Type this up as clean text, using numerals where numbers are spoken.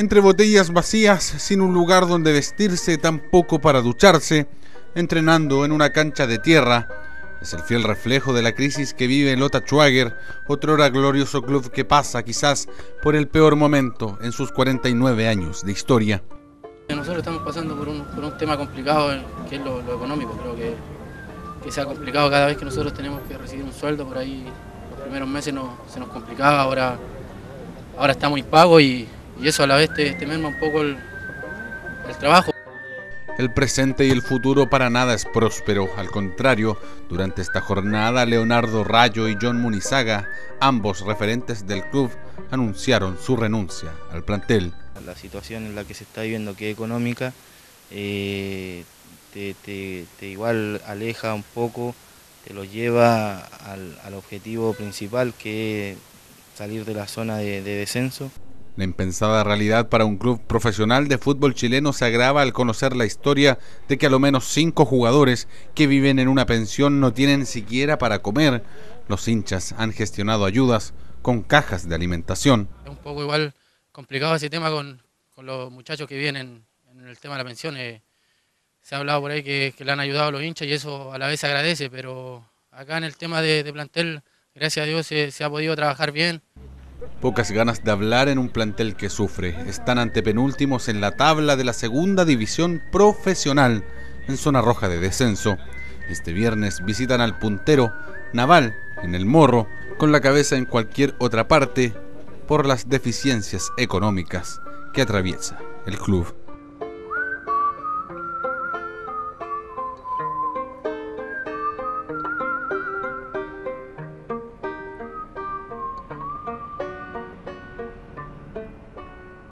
Entre botellas vacías, sin un lugar donde vestirse, tampoco para ducharse, entrenando en una cancha de tierra, es el fiel reflejo de la crisis que vive Lota Schwager, otrora glorioso club que pasa quizás por el peor momento en sus 49 años de historia. Nosotros estamos pasando por un tema complicado, que es lo económico. Creo que se ha complicado cada vez que nosotros tenemos que recibir un sueldo. Por ahí los primeros meses se nos complicaba, ahora estamos impagos y eso a la vez te merma un poco el trabajo. El presente y el futuro para nada es próspero. Al contrario, durante esta jornada, Leonardo Rayo y John Munizaga, ambos referentes del club, anunciaron su renuncia al plantel. La situación en la que se está viviendo, que es económica, te igual aleja un poco, te lo lleva al objetivo principal, que es salir de la zona de descenso. La impensada realidad para un club profesional de fútbol chileno se agrava al conocer la historia de que a lo menos 5 jugadores que viven en una pensión no tienen siquiera para comer. Los hinchas han gestionado ayudas con cajas de alimentación. Es un poco igual complicado ese tema con los muchachos que vienen en el tema de la pensión. Se ha hablado por ahí que le han ayudado a los hinchas y eso a la vez se agradece, pero acá en el tema de plantel, gracias a Dios se ha podido trabajar bien. Pocas ganas de hablar en un plantel que sufre. Están antepenúltimos en la tabla de la segunda división profesional, en zona roja de descenso. Este viernes visitan al puntero Naval en el Morro, con la cabeza en cualquier otra parte, por las deficiencias económicas que atraviesa el club.